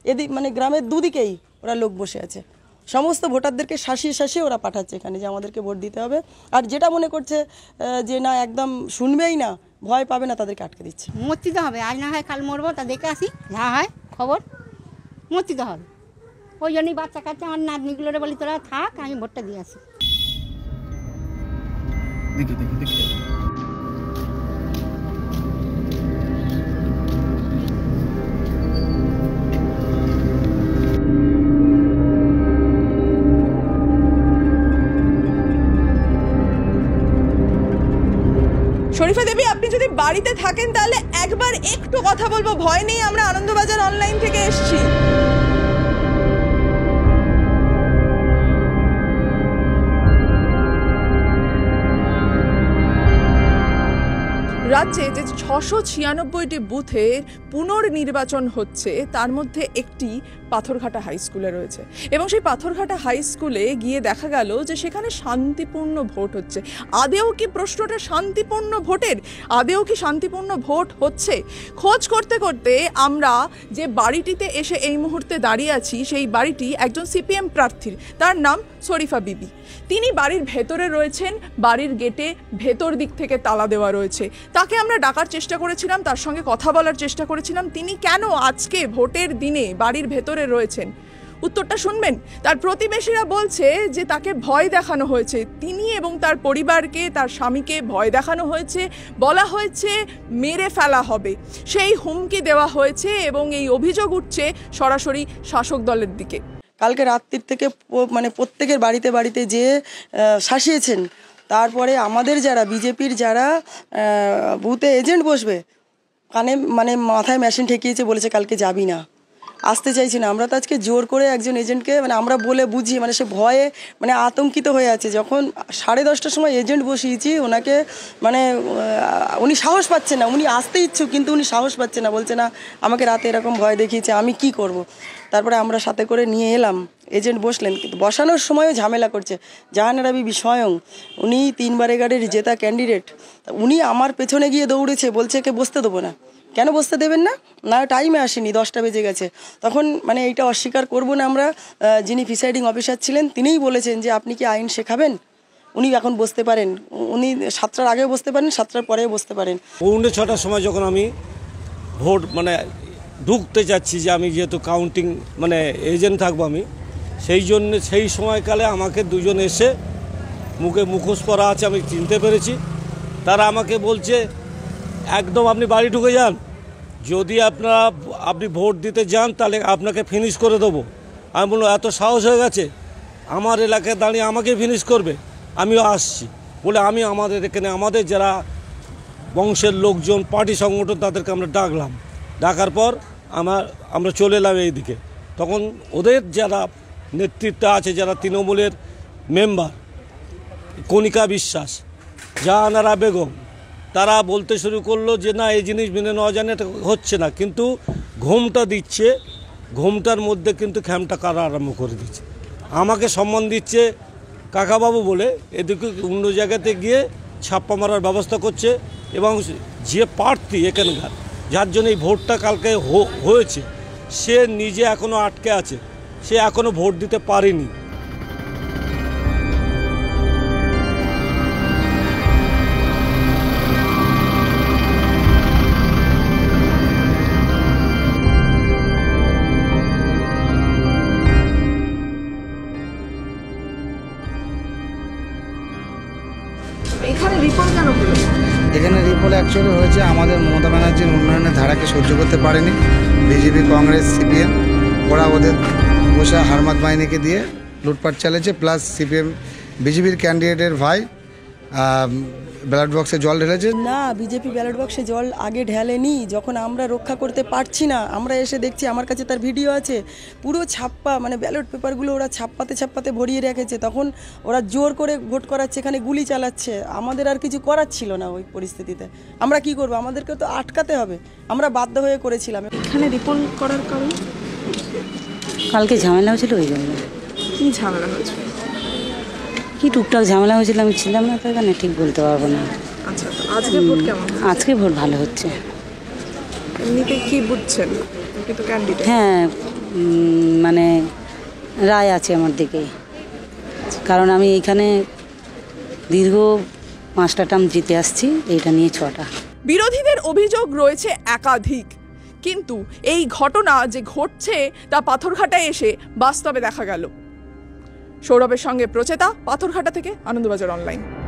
এদিক মানে গ্রামের দুদিকেই ওরা লোক বসে আছে, সমস্ত ভোটারদেরকে শাসিয়ে শাসিয়ে ওরা পাঠাচ্ছে এখানে যে আমাদেরকে ভোট দিতে হবে। আর যেটা মনে করছে যে না একদম শুনবেই না, ভয় পাবে না, তাদেরকে আটকে দিচ্ছে। মরতে হবে, আজ না হয় কাল মরবো, তা দেখে আসি যা হয় খবর, মরতে হবে। ওই জন্যই বাচ্চা কাচ্চা আমার নাতনিগুলোরে বলি তোরা থাক, আমি ভোটটা দিয়ে আসি। দেখি দেখি দেখি শরীফা দেবী, আপনি যদি বাড়িতে থাকেন তাহলে একবার একটু কথা বলবো, ভয় নেই, আমরা আনন্দবাজার অনলাইন থেকে এসেছি। রাজ্যে যে 696টি বুথে পুনর্নির্বাচন হচ্ছে তার মধ্যে একটি পাথরঘাটা হাই স্কুলে রয়েছে, এবং সেই পাথরঘাটা হাই স্কুলে গিয়ে দেখা গেল যে সেখানে শান্তিপূর্ণ ভোট হচ্ছে। আদেও কি প্রশ্নটা শান্তিপূর্ণ ভোটের? আদেও কি শান্তিপূর্ণ ভোট হচ্ছে? খোঁজ করতে করতে আমরা যে বাড়িটিতে এসে এই মুহূর্তে দাঁড়িয়ে আছি, সেই বাড়িটি একজন সিপিএম প্রার্থীর, তার নাম শরীফা বিবি। তিনি বাড়ির ভেতরে রয়েছেন, বাড়ির গেটে ভেতর দিক থেকে তালা দেওয়া রয়েছে। তাকে আমরা ডাকার চেষ্টা করেছিলাম, তার সঙ্গে কথা বলার চেষ্টা করেছিলাম, তিনি কেন আজকে ভোটের দিনে বাড়ির ভেতরে রয়েছেন। উত্তরটা শুনবেন। তার প্রতিবেশীরা বলছে যে তাকে ভয় দেখানো হয়েছে, তিনি এবং তার পরিবারকে, তার স্বামীকে ভয় দেখানো হয়েছে, বলা হয়েছে মেরে ফেলা হবে, সেই হুমকি দেওয়া হয়েছে, এবং এই অভিযোগ উঠছে সরাসরি শাসক দলের দিকে। কালকে রাত্রির থেকে মানে প্রত্যেকের বাড়িতে বাড়িতে যে শাসিয়েছেন, তারপরে আমাদের যারা বিজেপির যারা বুথে এজেন্ট বসবে, কানে মানে মাথায় মেশিন ঠেকিয়েছে, বলেছে কালকে যাবি না, আসতে চাইছি না। আমরা তো আজকে জোর করে একজন এজেন্টকে মানে আমরা বলে বুঝিয়ে, মানে সে ভয়ে মানে আতঙ্কিত হয়ে আছে। যখন 10:30টার সময় এজেন্ট বসিয়েছি ওনাকে, মানে উনি সাহস পাচ্ছে না, উনি আসতে ইচ্ছুক কিন্তু উনি সাহস পাচ্ছে না, বলছে না আমাকে রাতে এরকম ভয় দেখিয়েছে, আমি কি করব। তারপরে আমরা সাথে করে নিয়ে এলাম, এজেন্ট বসলেন, কিন্তু বসানোর সময়ও ঝামেলা করছে। জাহানারা বিবি স্বয়ং, উনি 3 বারের জেতা ক্যান্ডিডেট, উনি আমার পেছনে গিয়ে দৌড়েছে, বলছে কে বসতে দেবো না। কেন বসতে দেবেন না? না টাইমে আসেনি, 10টা বেজে গেছে। তখন মানে এইটা অস্বীকার করব না আমরা। যিনি প্রিসাইডিং অফিসার ছিলেন তিনিই বলেছেন যে আপনি কি আইন শেখাবেন, উনি এখন বসতে পারেন, উনি 7টার আগেও বসতে পারেন, 7টার পরেও বসতে পারেন। 6:45 সময় যখন আমি ভোট মানে ঢুকতে যাচ্ছি, যে আমি যেহেতু কাউন্টিং মানে এজেন্ট থাকবো আমি, সেই জন্য সেই সময়কালে আমাকে দুজন এসে, মুখে মুখোশ পরা আছে, আমি চিনতে পেরেছি। তারা আমাকে বলছে একদম আপনি বাড়ি ঢুকে যান, যদি আপনি ভোট দিতে যান তাহলে আপনাকে ফিনিশ করে দেবো। আমি বললাম এত সাহস হয়ে গেছে, আমার এলাকায় দাঁড়িয়ে আমাকে ফিনিশ করবে, আমিও আসছি বলে আমি আমাদের এখানে আমাদের যারা বংশের লোকজন, পার্টি সংগঠন, তাদেরকে আমরা ডাকলাম। ডাকার পর আমরা চলে এলাম এইদিকে। তখন ওদের যারা নেতৃত্ব আছে, যারা তৃণমূলের মেম্বার, কণিকা বিশ্বাস, জাহানারা বেগম, তারা বলতে শুরু করলো যে না এই জিনিস মেনে নেওয়া যায় না, এটা হচ্ছে না। কিন্তু ঘুমটা দিচ্ছে, ঘুমটার মধ্যে কিন্তু খ্যামটা কারা আরম্ভ করে দিচ্ছে। আমাকে সম্মান দিচ্ছে কাকাবাবু বলে, এদিকে অন্য জায়গাতে গিয়ে ছাপ্পা মারার ব্যবস্থা করছে। এবং যে প্রার্থী এখানকার, যার জন্য এই ভোটটা কালকে হয়েছে, সে নিজে এখনও আটকে আছে, সে এখনও ভোট দিতে পারেনি। এখানে রিপোর্ট অ্যাকচুয়ালি হয়েছে আমাদের মমতা ব্যানার্জির উন্নয়নের ধারাকে সহ্য করতে পারেনি বিজেপি, কংগ্রেস, সিপিএম। ওরা ওদের বসে হারমাত বাহিনীকে দিয়ে লুটপাট চালিয়েছে। প্লাস সিপিএম বিজেপির ক্যান্ডিডেটের ভাই ব্যালট বক্সে জল ঢেলেছে। না, বিজেপি ব্যালট বক্সে জল আগে ঢেলেনি। যখন আমরা রক্ষা করতে পারছি না, আমরা এসে দেখছি, আমার কাছে তার ভিডিও আছে, পুরো ছাপ্পা মানে ব্যালট পেপারগুলো ওরা ছাপ্পাতে ভরিয়ে রেখেছে। তখন ওরা জোর করে ভোট করাচ্ছে, এখানে গুলি চালাচ্ছে। আমাদের আর কিছু করার ছিল না ওই পরিস্থিতিতে। আমরা কি করব? আমাদেরকে তো আটকাতে হবে, আমরা বাধ্য হয়ে করেছিলাম। এখানে রিপন করার কারণ কালকে ঝামেলা হয়েছিল, ওই জন্য। কি ঝামেলা হয়েছিল? কি টুকটাক ঝামেলা হয়েছিল, আমি ছিলাম না তো এখানে, ঠিক বলতে পারবো না। আচ্ছা, আজকে ভোট কেমন? আজকে ভোট ভালো হচ্ছে। এমনিতে কি বুঝছেন? কিন্তু ক্যান্ডিডেট, হ্যাঁ মানে রায় আছে আমার দিকে, কারণ আমি এইখানে দীর্ঘ 5টা টার্ম জিতে আসছি, এইটা নিয়ে 6টা। বিরোধীদের অভিযোগ রয়েছে একাধিক, কিন্তু এই ঘটনা যে ঘটছে তা পাথরঘাটায় এসে বাস্তবে দেখা গেল। সৌরভের সঙ্গে প্রচেতা, পাথরঘাটা থেকে, আনন্দবাজার অনলাইন।